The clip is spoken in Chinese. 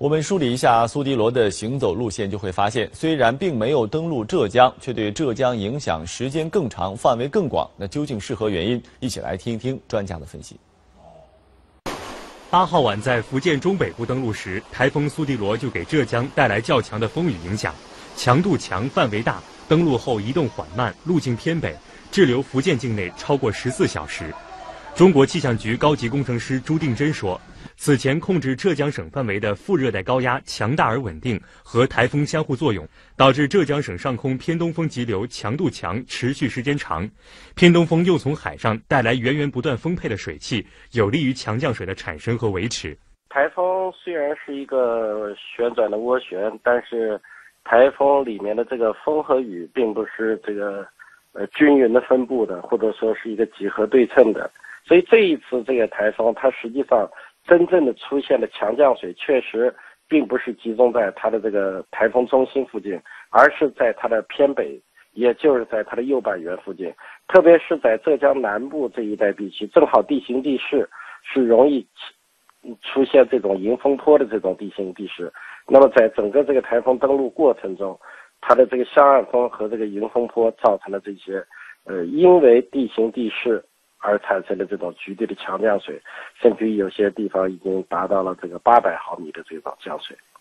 我们梳理一下苏迪罗的行走路线，就会发现，虽然并没有登陆浙江，却对浙江影响时间更长、范围更广。那究竟是何原因？一起来听一听专家的分析。 8号晚在福建中北部登陆时，台风苏迪罗就给浙江带来较强的风雨影响，强度强、范围大，登陆后移动缓慢，路径偏北，滞留福建境内超过14小时。中国气象局高级工程师朱定真说，此前控制浙江省范围的副热带高压强大而稳定，和台风相互作用，导致浙江省上空偏东风急流强度强，持续时间长。偏东风又从海上带来源源不断丰沛的水汽，有利于强降水的产生和维持。 台风虽然是一个旋转的涡旋，但是台风里面的这个风和雨并不是这个均匀的分布的，或者说是一个几何对称的。所以这一次这个台风，它实际上真正的出现的强降水，确实并不是集中在它的这个台风中心附近，而是在它的偏北，也就是在它的右半圆附近，特别是在浙江南部这一带地区，正好地形地势是容易出现这种迎风坡的这种地形地势。那么在整个这个台风登陆过程中，它的这个向岸风和这个迎风坡造成了这些因为地形地势而产生的这种局地的强降水，甚至于有些地方已经达到了这个800毫米的这种降水。